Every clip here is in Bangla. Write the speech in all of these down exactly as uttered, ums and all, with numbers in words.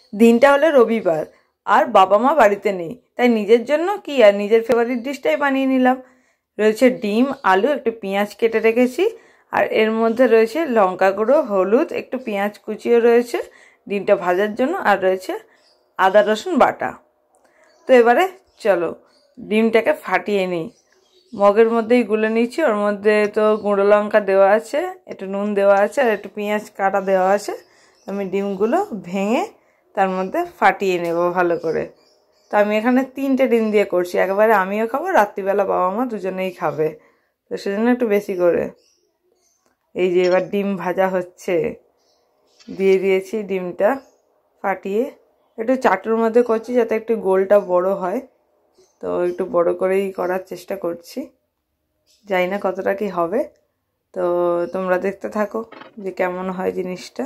দিনটা হলো রবিবার আর বাবা মা বাড়িতে নেই, তাই নিজের জন্য কি আর নিজের ফেভারিট ডিশটাই বানিয়ে নিলাম। রয়েছে ডিম, আলু, একটু পেঁয়াজ কেটে রেখেছি, আর এর মধ্যে রয়েছে লঙ্কা গুঁড়ো, হলুদ, একটু পেঁয়াজ কুচিও রয়েছে ডিমটা ভাজার জন্য, আর রয়েছে আদা রসুন বাটা। তো এবারে চলো ডিমটাকে ফাটিয়ে নিই। মগের মধ্যেই গুলে নিচ্ছি, ওর মধ্যে তো গুঁড়ো লঙ্কা দেওয়া আছে, একটু নুন দেওয়া আছে, আর একটু পেঁয়াজ কাটা দেওয়া আছে। আমি ডিমগুলো ভেঙে তার মধ্যে ফাটিয়ে নেব ভালো করে। তো আমি এখানে তিনটে ডিম দিয়ে করছি, একবারে আমিও খাবো, রাত্রিবেলা বাবা মা দুজনেই খাবে, তো সেজন্য একটু বেশি করে। এই যে এবার ডিম ভাজা হচ্ছে, দিয়ে দিয়েছি ডিমটা ফাটিয়ে। একটু চাটুর মধ্যে করছি যাতে একটু গোলটা বড় হয়, তো একটু বড় করেই করার চেষ্টা করছি, জানি না কতটা কি হবে। তো তোমরা দেখতে থাকো যে কেমন হয় জিনিসটা।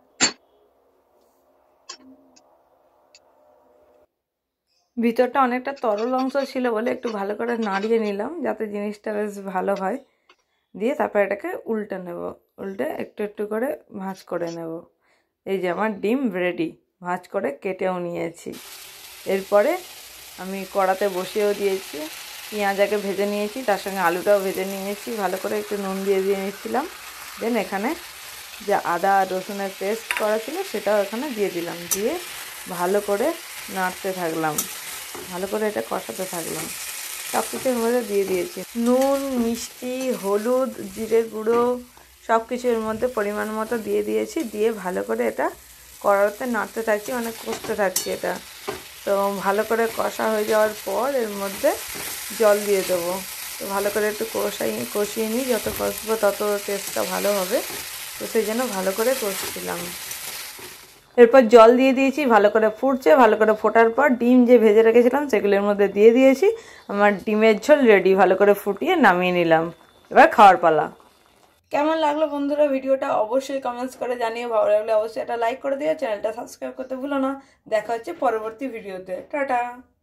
ভিতরটা অনেকটা তরল অংশ ছিল বলে একটু ভালো করে নাড়িয়ে নিলাম যাতে জিনিসটা বেশ ভালো হয়। দিয়ে তারপর এটাকে উল্টে নেব, উল্টে একটু একটু করে ভাঁজ করে নেব। এই যে আমার ডিম রেডি, ভাঁজ করে কেটেও নিয়েছি। এরপরে আমি কড়াতে বসিয়েও দিয়েছি, পেঁয়াজ আগে ভেজে নিয়েছি, তার সঙ্গে আলুটাও ভেজে নিয়েছি, ভালো করে একটু নুন দিয়ে দিয়ে নিয়েছিলাম। দেন এখানে যে আদা রসুনের পেস্ট করা ছিল সেটাও এখানে দিয়ে দিলাম, দিয়ে ভালো করে নাড়তে থাকলাম, ভালো করে এটা কষাতে থাকলাম। সব কিছু এর মধ্যে দিয়ে দিয়েছি, নুন, মিষ্টি, হলুদ, জিরে গুঁড়ো সব কিছু এর মধ্যে পরিমাণ মতো দিয়ে দিয়েছি। দিয়ে ভালো করে এটা কড়াতে নাড়তে থাকছি, মানে কষতে থাকছি এটা। তো ভালো করে কষা হয়ে যাওয়ার পর এর মধ্যে জল দিয়ে দেবো। তো ভালো করে একটু কষাই কষিয়ে নিই, যত কষবো তত টেস্টটা ভালো হবে, তো সেই জন্য ভালো করে কষছিলাম। এরপর জল দিয়ে দিয়েছি, ভালো করে ফুটছে, ভালো করে ফোটার পর ডিম যে ভেজে রেখেছিলাম সেগুলোর মধ্যে দিয়ে দিয়েছি। আমার ডিমের ঝোল রেডি, ভালো করে ফুটিয়ে নামিয়ে নিলাম। এবার খাওয়ার পালা। কেমন লাগলো বন্ধুরা ভিডিওটা অবশ্যই কমেন্টস করে জানিয়ে, ভালো লাগলে অবশ্যই একটা লাইক করে দিও, চ্যানেলটা সাবস্ক্রাইব করতে ভুলো না। দেখা হচ্ছে পরবর্তী ভিডিওতে। টাটা।